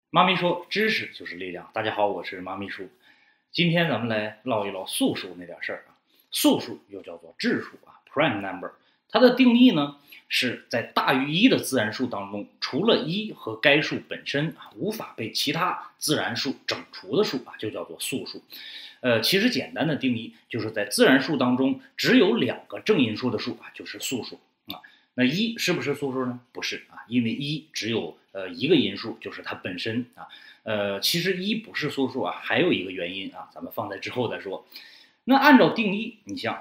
妈咪说知识就是力量。大家好，我是妈咪叔。今天咱们来唠一唠素数那点事儿啊。素数又叫做质数啊 ，prime number。它的定义呢是在大于一的自然数当中，除了一和该数本身啊无法被其他自然数整除的数啊，就叫做素数。其实简单的定义就是在自然数当中只有两个正因数的数啊，就是素数啊。那一是不是素数呢？不是啊，因为一只有一个因数，就是它本身啊。其实一不是素数啊，还有一个原因啊，咱们放在之后再说。那按照定义，你像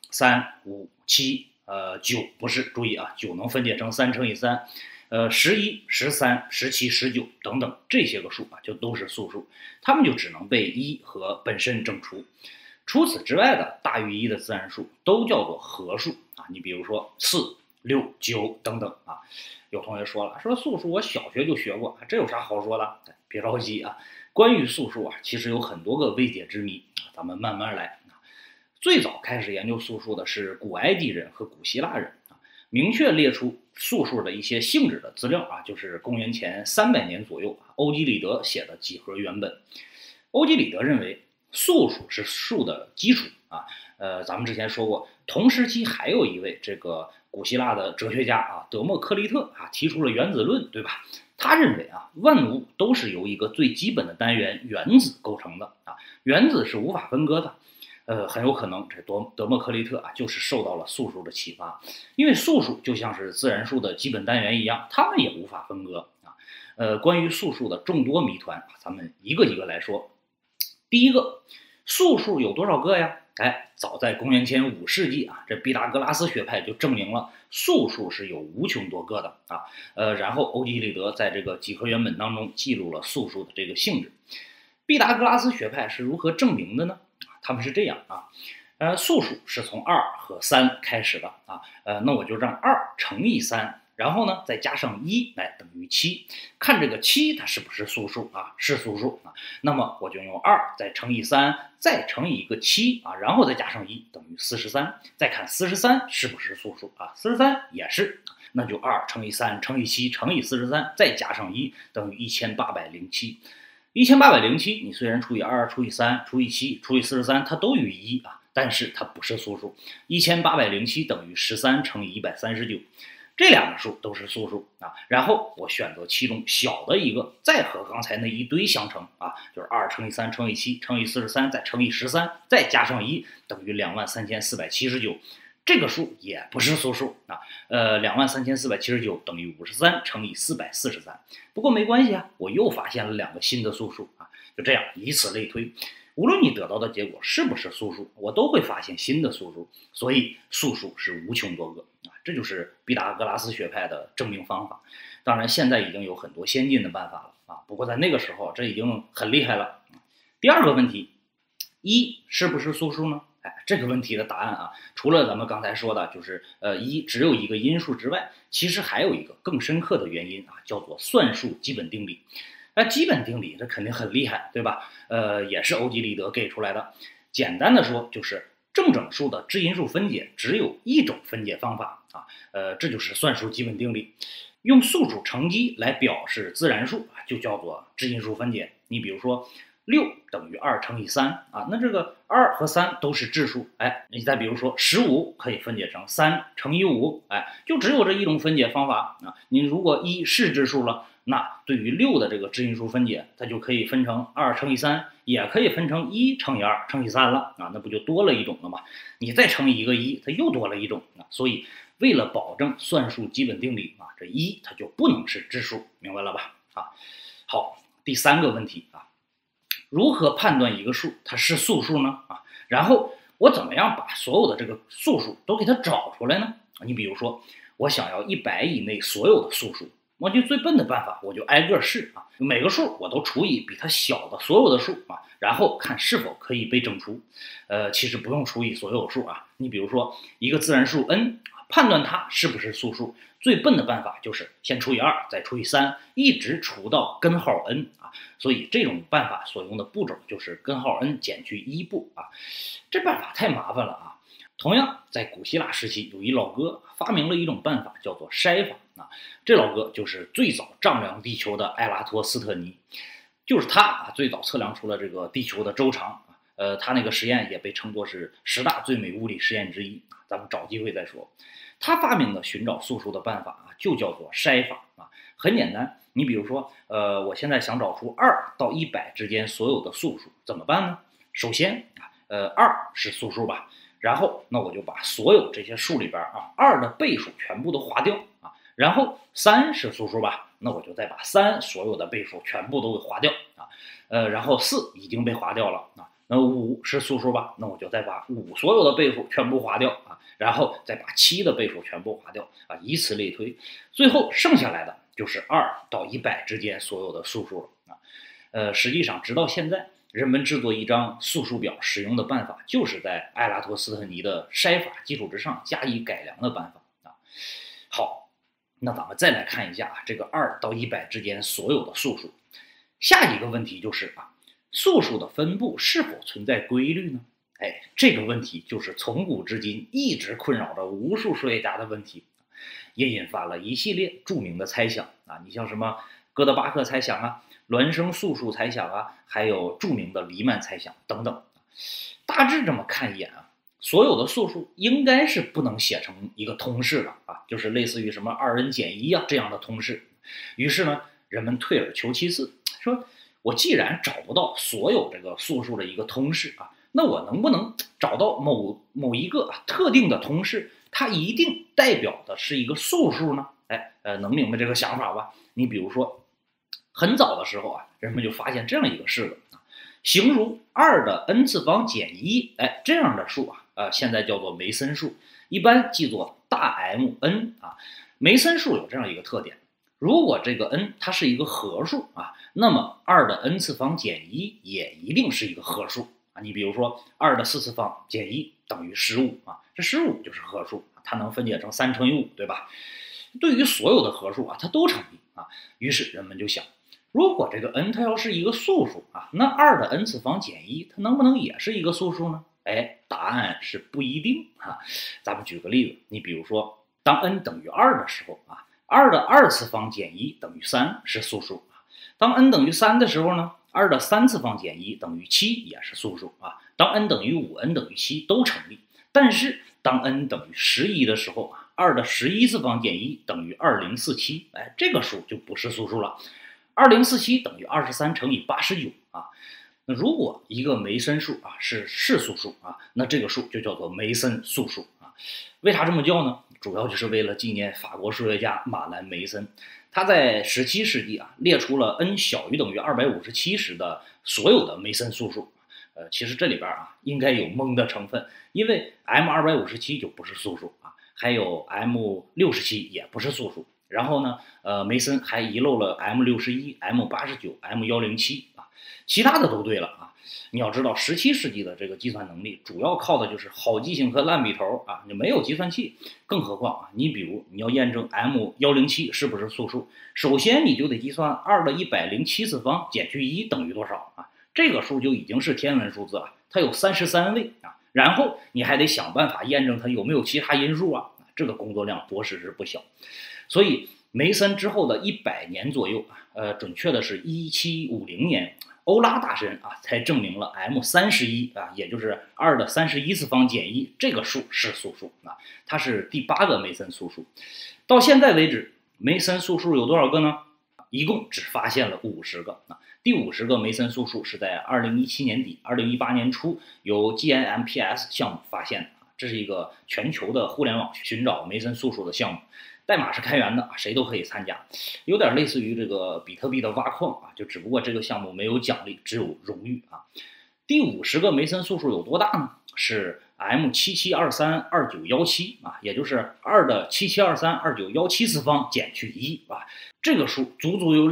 2、3、5、7、9不是，注意啊，9能分解成3乘以3，11、13、17、19等等这些个数啊，就都是素数，它们就只能被一和本身整除。除此之外的大于一的自然数都叫做合数啊，你比如说4、6、9等等啊。有同学说了，说素数我小学就学过，这有啥好说的？别着急啊，关于素数啊，其实有很多个未解之谜，咱们慢慢来。最早开始研究素数的是古埃及人和古希腊人啊，明确列出素数的一些性质的资料啊，就是公元前300年左右，欧几里得写的几何原本。欧几里得认为素数是数的基础啊。咱们之前说过，同时期还有一位这个古希腊的哲学家啊，德谟克利特啊，提出了原子论，对吧？他认为啊，万物都是由一个最基本的单元原子构成的啊，原子是无法分割的。很有可能这德谟克利特啊，就是受到了素数的启发，因为素数就像是自然数的基本单元一样，它们也无法分割啊。关于素数的众多谜团，咱们一个一个来说。第一个，素数有多少个呀？早在公元前5世纪啊，这毕达哥拉斯学派就证明了素数是有无穷多个的啊。然后欧几里得在这个几何原本当中记录了素数的这个性质。毕达哥拉斯学派是如何证明的呢？他们是这样啊，素数是从2和3开始的啊，那我就让2乘以3，然后呢再加上1来等于7，看这个7它是不是素数啊？是素数啊，那么我就用2再乘以3，再乘以一个7啊，然后再加上1等于43，再看43是不是素数啊？43也是，那就2乘以3乘以7乘以43，再加上1等于1807。1807，你虽然除以2、除以3、除以7、除以43，它都与1啊，但是它不是素数。1807等于13乘以139，这两个数都是素数啊。然后我选择其中小的一个，再和刚才那一堆相乘啊，就是2乘以3乘以7乘以43，再乘以13，再加上1等于23479。这个数也不是素数啊，23479等于53乘以443。不过没关系啊，我又发现了2个新的素数啊，就这样以此类推，无论你得到的结果是不是素数，我都会发现新的素数，所以素数是无穷多个啊，这就是毕达哥拉斯学派的证明方法。当然，现在已经有很多先进的办法了啊，不过在那个时候这已经很厉害了。第二个问题，一是不是素数呢？这个问题的答案啊，除了咱们刚才说的，就是一只有一个因数之外，其实还有一个更深刻的原因啊，叫做算术基本定理。基本定理这肯定很厉害，对吧？也是欧几里得给出来的。简单的说，就是正整数的质因数分解只有一种分解方法啊，这就是算术基本定理。用素数乘积来表示自然数就叫做质因数分解。你比如说6等于2乘以3啊，那这个2和3都是质数，你再比如说15可以分解成3乘以5，就只有这一种分解方法啊。你如果1是质数了，那对于6的这个质因数分解，它就可以分成2乘以3，也可以分成1乘以2乘以3了啊，那不就多了一种了吗？你再乘以一个1，它又多了一种啊。所以为了保证算术基本定理啊，这1它就不能是质数，明白了吧？啊，好，第三个问题啊。如何判断一个数它是素数呢？啊，然后我怎么样把所有的这个素数都给它找出来呢？你比如说，我想要100以内所有的素数，我就最笨的办法，我就挨个试啊，每个数我都除以比它小的所有的数啊，然后看是否可以被整除。其实不用除以所有数啊，你比如说一个自然数 n，判断它是不是素数，最笨的办法就是先除以2，再除以3，一直除到根号 n 啊。所以这种办法所用的步骤就是根号 n 减去1步啊。这办法太麻烦了啊， 同样，在古希腊时期，有一老哥发明了一种办法，叫做筛法啊。这老哥就是最早丈量地球的埃拉托斯特尼，就是他最早测量出了这个地球的周长。他那个实验也被称作是10大最美物理实验之一，咱们找机会再说。他发明的寻找素数的办法就叫做筛法啊，很简单。你比如说，我现在想找出2到100之间所有的素数，怎么办呢？首先2是素数吧，然后那我就把所有这些数里边2的倍数全部都划掉啊，然后3是素数吧，那我就再把3所有的倍数全部都给划掉啊，然后4已经被划掉了啊。那5是素数吧？那我就再把5所有的倍数全部划掉啊，然后再把7的倍数全部划掉啊，以此类推，最后剩下来的就是2到100之间所有的素数了啊。实际上直到现在，人们制作一张素数表使用的办法，就是在埃拉托斯特尼的筛法基础之上加以改良的办法啊。好，那咱们再来看一下这个2到100之间所有的素数。下一个问题就是素数的分布是否存在规律呢？这个问题就是从古至今一直困扰着无数数学家的问题，也引发了一系列著名的猜想啊。你像什么哥德巴赫猜想啊、孪生素数猜想啊，还有著名的黎曼猜想等等。大致这么看一眼所有的素数应该是不能写成一个通式的就是类似于什么2n减1这样的通式。于是呢，人们退而求其次，说我既然找不到所有这个素数的一个通式那我能不能找到某一个特定的通式，它一定代表的是一个素数呢？能明白这个想法吧？你比如说，很早的时候人们就发现这样一个式子形如2的 n 次方减1，这样的数现在叫做梅森数，一般记作大 M_n 梅森数有这样一个特点，如果这个 n 它是一个合数那么2的 n 次方减1也一定是一个合数你比如说2的4次方减1等于15这15就是合数，它能分解成3乘以5，对吧？对于所有的合数它都成立于是人们就想，如果这个 n 它要是一个素数那2的 n 次方减1它能不能也是一个素数呢？答案是不一定咱们举个例子，你比如说当 n 等于2的时候2的2次方减1等于3是素数当 n 等于3的时候呢，2的3次方减1等于7也是素数当 n 等于5，n 等于7都成立。但是当 n 等于11的时候2的11次方减1等于2047，这个数就不是素数了。2047等于23乘以89那如果一个梅森数是素数那这个数就叫做梅森素数为啥这么叫呢？主要就是为了纪念法国数学家马兰梅森，他在17世纪列出了 n 小于等于257时的所有的梅森素数。其实这里边应该有蒙的成分，因为 M257就不是素数还有 M67也不是素数。然后呢，梅森还遗漏了 M61、M89、M107其他的都对了你要知道，17世纪的这个计算能力主要靠的就是好记性和烂笔头你没有计算器，更何况你比如你要验证 M107是不是素数，首先你就得计算2的107次方减去1等于多少这个数就已经是天文数字了，它有33位然后你还得想办法验证它有没有其他因数这个工作量着实是不小。所以梅森之后的100年左右准确的是1750年，欧拉大神才证明了 M31也就是2的31次方减1这个数是素数它是第8个梅森素数。到现在为止，梅森素数有多少个呢？一共只发现了50个第50个梅森素数是在2017年底、2018年初由 GNMPS 项目发现的这是一个全球的互联网寻找梅森素数的项目，代码是开源的，谁都可以参加，有点类似于这个比特币的挖矿就只不过这个项目没有奖励，只有荣誉第50个梅森素数有多大呢？是 M77232917也就是2的77232917次方减去1这个数足足有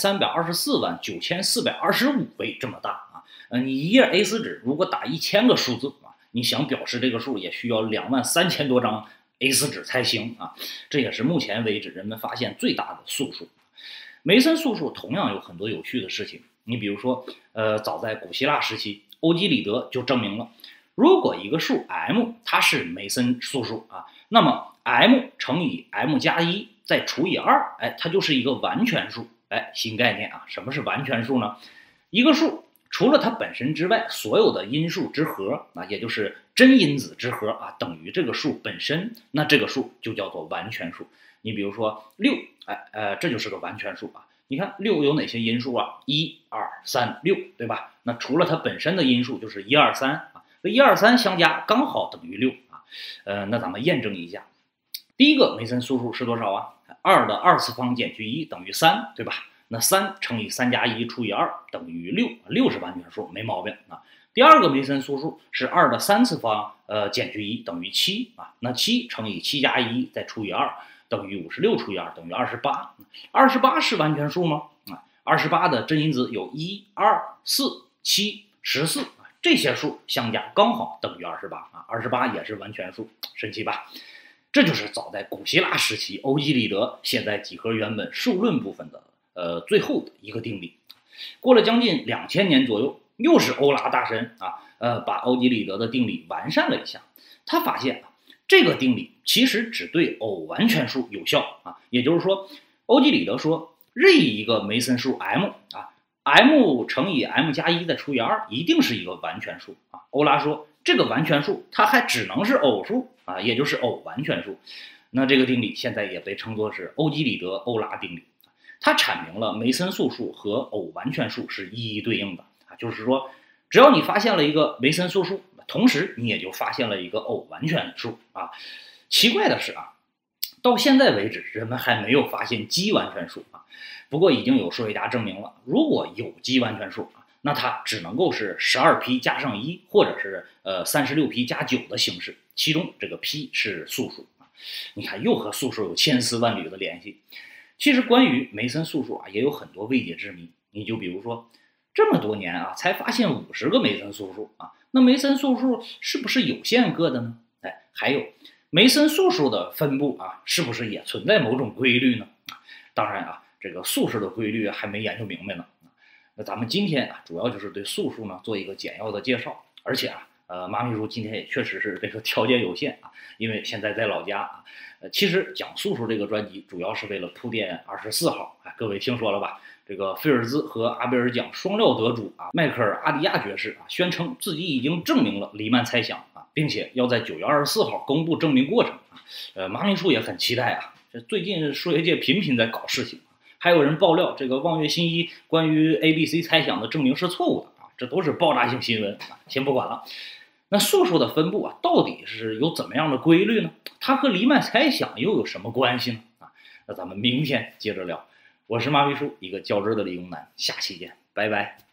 23249425位这么大你一页 A4 纸如果打1000个数字你想表示这个数也需要23000多张 A4 纸才行这也是目前为止人们发现最大的素数。梅森素数同样有很多有趣的事情，你比如说早在古希腊时期，欧几里得就证明了， 如果一个数 m 它是梅森素数啊，那么 m 乘以 m 加1再除以2，哎，它就是一个完全数。哎，新概念啊，什么是完全数呢？一个数除了它本身之外，所有的因数之和啊，也就是真因子之和啊，等于这个数本身，那这个数就叫做完全数。你比如说6，这就是个完全数啊。你看6有哪些因数啊？1、2、3、6，对吧？那除了它本身的因数，就是1、2、3啊，这1、2、3相加刚好等于6啊。那咱们验证一下，第一个梅森素数是多少啊？2的2次方减去1等于3，对吧？那3乘以3加1除以2等于6，6是完全数，没毛病啊。第二个梅森素数是2的3次方减去1等于7啊，那7乘以7加1再除以2等于56除以2等于28，28是完全数吗？28的真因子有1、2、4、7、14啊，这些数相加刚好等于28啊，28也是完全数，神奇吧？这就是早在古希腊时期欧几里得写在几何原本数论部分的最后的一个定理。过了将近2000年左右，又是欧拉大神啊，把欧几里得的定理完善了一下。他发现这个定理其实只对偶完全数有效啊，也就是说，欧几里得说任意一个梅森数 m 啊 ，m 乘以 m 加1再除以2一定是一个完全数啊。欧拉说这个完全数它还只能是偶数啊，也就是偶完全数。那这个定理现在也被称作是欧几里得欧拉定理。它阐明了梅森素数和偶完全数是一一对应的啊，就是说，只要你发现了一个梅森素数，同时你也就发现了一个偶完全数啊。奇怪的是啊，到现在为止，人们还没有发现奇完全数啊。不过已经有数学家证明了，如果有奇完全数啊，那它只能够是12p加上1，或者是36p加9的形式，其中这个 p 是素数啊。你看，又和素数有千丝万缕的联系。其实关于梅森素数啊，也有很多未解之谜。你就比如说，这么多年啊，才发现50个梅森素数啊，那梅森素数是不是有限个的呢？哎，还有梅森素数的分布啊，是不是也存在某种规律呢？当然啊，这个素数的规律还没研究明白呢。那咱们今天啊，主要就是对素数呢做一个简要的介绍，而且啊，马秘书今天也确实是这个条件有限啊，因为现在在老家啊。其实讲素数这个专辑主要是为了铺垫24号，各位听说了吧？这个菲尔兹和阿贝尔奖双料得主啊，迈克尔阿迪亚爵士啊，宣称自己已经证明了黎曼猜想啊，并且要在9月24号公布证明过程啊。马秘书也很期待啊，这最近数学界频频在搞事情，还有人爆料这个望月新一关于 ABC 猜想的证明是错误的啊，这都是爆炸性新闻啊，先不管了。那素数的分布啊，到底是有怎么样的规律呢？它和黎曼猜想又有什么关系呢？那咱们明天接着聊。我是马秘书，一个较真的理工男，下期见，拜拜。